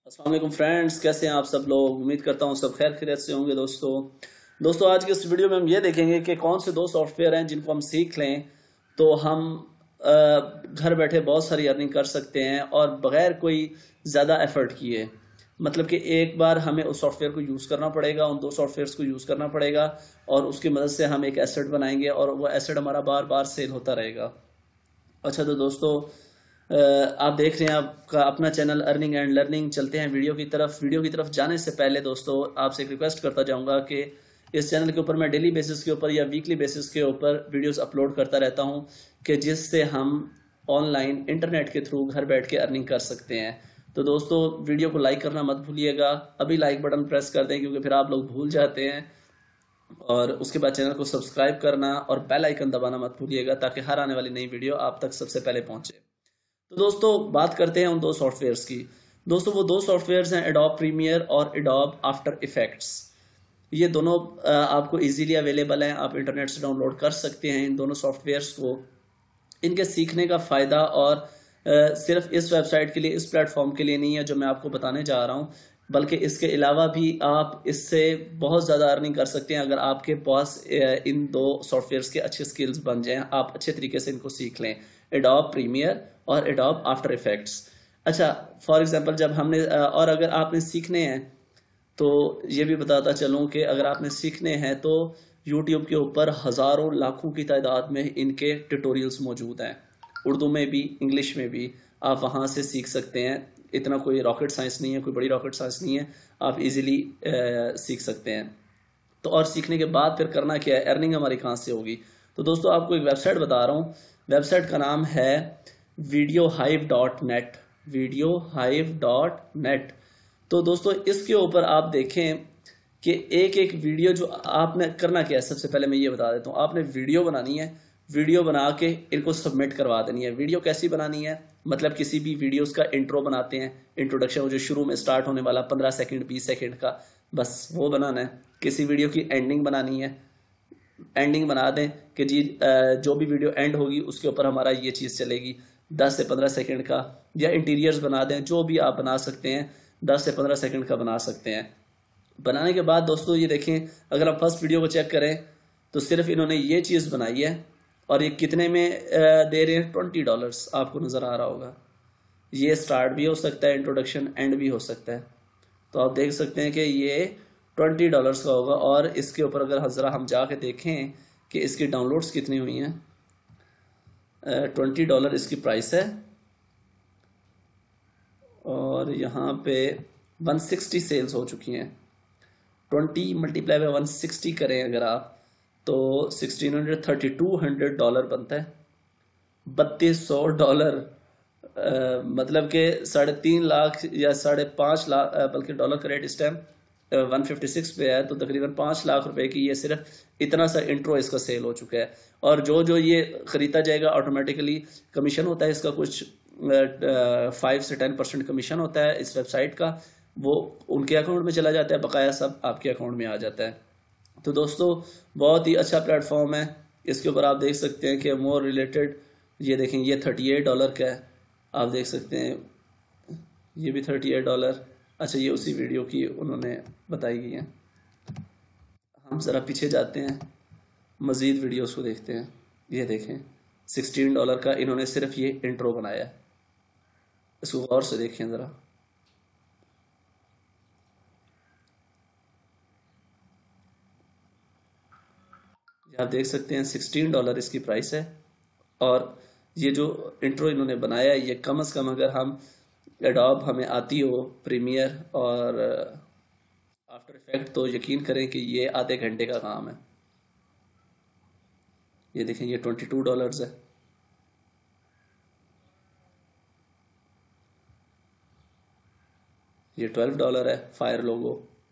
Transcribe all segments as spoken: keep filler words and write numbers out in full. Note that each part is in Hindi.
अस्सलाम वालेकुम फ्रेंड्स, कैसे हैं आप सब लोग। उम्मीद करता हूँ सब खैर खैरियत से होंगे। दोस्तों दोस्तों आज के इस वीडियो में हम ये देखेंगे कि कौन से दो सॉफ्टवेयर हैं जिनको हम सीख लें तो हम अ, घर बैठे बहुत सारी अर्निंग कर सकते हैं और बगैर कोई ज़्यादा एफर्ट किए। मतलब कि एक बार हमें उस सॉफ्टवेयर को यूज़ करना पड़ेगा, उन दो सॉफ्टवेयर्स को यूज़ करना पड़ेगा और उसकी मदद से हम एक एसेट बनाएंगे और वो एसेट हमारा बार बार सेल होता रहेगा। अच्छा तो दोस्तों अ, आप देख रहे हैं आपका अपना चैनल अर्निंग एंड लर्निंग। चलते हैं वीडियो की तरफ। वीडियो की तरफ जाने से पहले दोस्तों आपसे एक रिक्वेस्ट करता जाऊंगा कि इस चैनल के ऊपर मैं डेली बेसिस के ऊपर या वीकली बेसिस के ऊपर वीडियोस अपलोड करता रहता हूं कि जिससे हम ऑनलाइन इंटरनेट के थ्रू घर बैठ के अर्निंग कर सकते हैं। तो दोस्तों वीडियो को लाइक करना मत भूलिएगा, अभी लाइक बटन प्रेस कर दें क्योंकि फिर आप लोग भूल जाते हैं। और उसके बाद चैनल को सब्सक्राइब करना और बेल आइकन दबाना मत भूलिएगा ताकि हर आने वाली नई वीडियो आप तक सबसे पहले पहुंचे। तो दोस्तों बात करते हैं उन दो सॉफ्टवेयर्स की। दोस्तों वो दो सॉफ्टवेयर्स हैं एडोब प्रीमियर और एडोब आफ्टर इफेक्ट्स। ये दोनों अ, आपको इजीली अवेलेबल हैं, आप इंटरनेट से डाउनलोड कर सकते हैं इन दोनों सॉफ्टवेयर्स को। इनके सीखने का फ़ायदा और अ, सिर्फ इस वेबसाइट के लिए, इस प्लेटफॉर्म के लिए नहीं है जो मैं आपको बताने जा रहा हूँ, बल्कि इसके अलावा भी आप इससे बहुत ज़्यादा अर्निंग कर सकते हैं अगर आपके पास अ, इन दो सॉफ्टवेयर्स के अच्छे स्किल्स बन जाएं, आप अच्छे तरीके से इनको सीख लें, एडोब प्रीमियर और एडोब आफ्टर इफेक्ट्स। अच्छा फॉर एग्जांपल जब हमने अ, और अगर आपने सीखने हैं तो ये भी बताता चलूँ कि अगर आपने सीखने हैं तो यूट्यूब के ऊपर हज़ारों लाखों की तादाद में इनके ट्यूटोरियल्स मौजूद हैं, उर्दू में भी इंग्लिश में भी। आप वहाँ से सीख सकते हैं। इतना कोई रॉकेट साइंस नहीं है, कोई बड़ी रॉकेट साइंस नहीं है, आप इजीली सीख सकते हैं। तो और सीखने के बाद फिर करना क्या है, अर्निंग हमारी कहाँ से होगी। तो दोस्तों आपको एक वेबसाइट बता रहा हूँ, वेबसाइट का नाम है VideoHive dot net VideoHive dot net. तो दोस्तों इसके ऊपर आप देखें कि एक एक वीडियो जो आपने करना क्या है, सबसे पहले मैं ये बता देता हूँ। आपने वीडियो बनानी है, वीडियो बना के इनको सबमिट करवा देनी है। वीडियो कैसी बनानी है, मतलब किसी भी वीडियोस का इंट्रो बनाते हैं, इंट्रोडक्शन जो शुरू में स्टार्ट होने वाला पंद्रह सेकंड बीस सेकंड का, बस वो बनाना है। किसी वीडियो की एंडिंग बनानी है, एंडिंग बना दें कि जी जो भी वीडियो एंड होगी उसके ऊपर हमारा ये चीज़ चलेगी, दस से पंद्रह सेकंड का। या इंटीरियर्स बना दें, जो भी आप बना सकते हैं दस से पंद्रह सेकंड का बना सकते हैं। बनाने के बाद दोस्तों ये देखें, अगर आप फर्स्ट वीडियो को चेक करें तो सिर्फ इन्होंने ये चीज़ बनाई है और ये कितने में दे रहे हैं, ट्वेंटी डॉलर्स आपको नज़र आ रहा होगा। ये स्टार्ट भी हो सकता है, इंट्रोडक्शन एंड भी हो सकता है। तो आप देख सकते हैं कि ये ट्वेंटी डॉलर्स का होगा। और इसके ऊपर अगर ज़रा हम जाके देखें कि इसकी डाउनलोड्स कितनी हुई हैं, ट्वेंटी डॉलर इसकी प्राइस है और यहाँ पे वन सिक्सटी सेल्स हो चुकी हैं। Twenty multiply by one sixty करें अगर आप तो sixteen hundred thirty two hundred dollar बनता है, बत्तीस सौ डॉलर। आ, मतलब कि साढ़े तीन लाख या साढ़े पाँच लाख, बल्कि डॉलर का रेट इस टाइम वन फिफ्टी सिक्स पे है, तो तकरीबन पाँच लाख रुपए की ये सिर्फ इतना सा इंट्रो इसका सेल हो चुका है। और जो जो ये खरीदा जाएगा ऑटोमेटिकली कमीशन होता है इसका, कुछ फाइव से टेन परसेंट कमीशन होता है इस वेबसाइट का, वो उनके अकाउंट में चला जाता है, बकाया सब आपके अकाउंट में आ जाता है। तो दोस्तों बहुत ही अच्छा प्लेटफॉर्म है। इसके ऊपर आप देख सकते हैं कि मोर रिलेटेड, ये देखें ये थर्टी एट डॉलर का है, आप देख सकते हैं ये भी थर्टी एट डॉलर। अच्छा ये उसी वीडियो की उन्होंने बताई गई है। हम ज़रा पीछे जाते हैं, मज़ीद वीडियोस को देखते हैं। ये देखें सिक्सटीन डॉलर का इन्होंने सिर्फ ये इंट्रो बनाया है, इसको गौर से देखें ज़रा। आप देख सकते हैं सिक्सटीन डॉलर इसकी प्राइस है। और ये जो इंट्रो इन्होंने बनाया है ये कम से कम, अगर हम एडोब हमें आती हो प्रीमियर और आफ्टर इफेक्ट, तो यकीन करें कि ये आधे घंटे का काम है। ये देखें ये ट्वेंटी टू डॉलर्स है। ये ट्वेल्व डॉलर है फायर लोगो।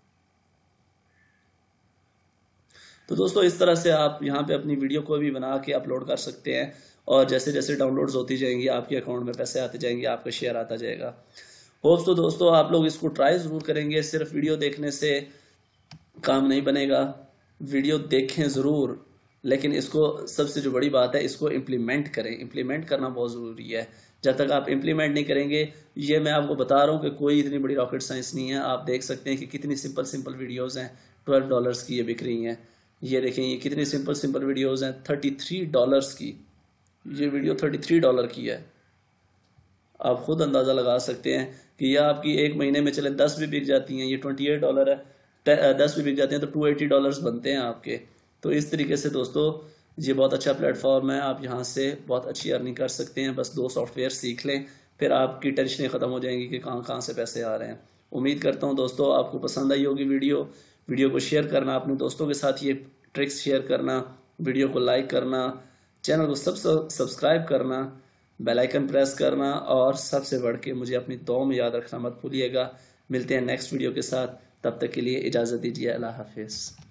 तो दोस्तों इस तरह से आप यहाँ पे अपनी वीडियो को भी बना के अपलोड कर सकते हैं और जैसे जैसे डाउनलोड्स होती जाएंगी आपके अकाउंट में पैसे आते जाएंगे, आपका शेयर आता जाएगा। होप्स तो दोस्तों आप लोग इसको ट्राई ज़रूर करेंगे। सिर्फ वीडियो देखने से काम नहीं बनेगा, वीडियो देखें ज़रूर, लेकिन इसको सबसे जो बड़ी बात है इसको इम्प्लीमेंट करें। इम्प्लीमेंट करना बहुत ज़रूरी है। जब तक आप इम्प्लीमेंट नहीं करेंगे, ये मैं आपको बता रहा हूँ कि कोई इतनी बड़ी रॉकेट साइंस नहीं है। आप देख सकते हैं कि कितनी सिंपल सिंपल वीडियोज़ हैं, ट्वेल्व डॉलर्स की ये बिक रही हैं। ये देखें, ये कितनी सिंपल सिंपल वीडियोज़ हैं, थर्टी थ्री डॉलर्स की। ये वीडियो थर्टी थ्री डॉलर की है। आप खुद अंदाज़ा लगा सकते हैं कि यह आपकी एक महीने में चले दस भी बिक जाती हैं, ये ट्वेंटी एट डॉलर है, दस भी बिक जाते हैं तो टू एटी डॉलर्स बनते हैं आपके। तो इस तरीके से दोस्तों ये बहुत अच्छा प्लेटफॉर्म है, आप यहाँ से बहुत अच्छी अर्निंग कर सकते हैं। बस दो सॉफ्टवेयर सीख लें, फिर आपकी टेंशनें ख़त्म हो जाएंगी कि कहाँ कहाँ से पैसे आ रहे हैं। उम्मीद करता हूँ दोस्तों आपको पसंद आई होगी वीडियो। वीडियो को शेयर करना, अपने दोस्तों के साथ ये ट्रिक्स शेयर करना, वीडियो को लाइक करना, चैनल को सब सब्सक्राइब करना, बेल आइकन प्रेस करना, और सबसे बढ़ के मुझे अपनी दुआ में याद रखना मत भूलिएगा। मिलते हैं नेक्स्ट वीडियो के साथ, तब तक के लिए इजाज़त दीजिए। अल्लाह हाफिज़।